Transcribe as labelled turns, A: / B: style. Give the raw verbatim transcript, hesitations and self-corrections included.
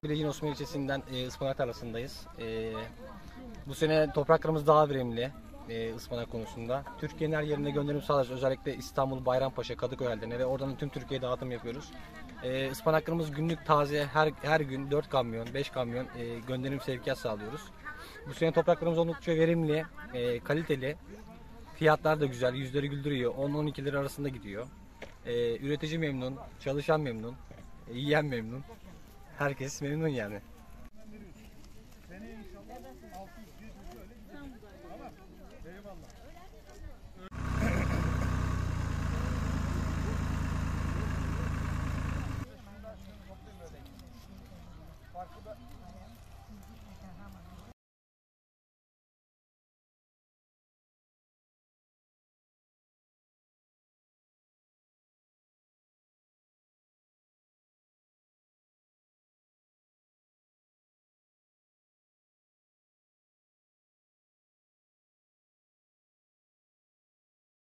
A: Bilecik'in Osman ilçesinden e, ıspanak tarlasındayız. E, bu sene topraklarımız daha verimli e, ıspanak konusunda. Türkiye'nin her yerine gönderim sağlıyoruz. Özellikle İstanbul, Bayrampaşa, Kadıköy ellerine ve oradan tüm Türkiye'ye dağıtım yapıyoruz. E, ıspanaklarımız günlük taze, her her gün dört kamyon, beş kamyon e, gönderim sevkiyat sağlıyoruz. Bu sene topraklarımız oldukça verimli, e, kaliteli. Fiyatlar da güzel, yüzleri güldürüyor. on on iki lira arasında gidiyor. E, üretici memnun, çalışan memnun, e, yiyen memnun. Herkes memnun yani.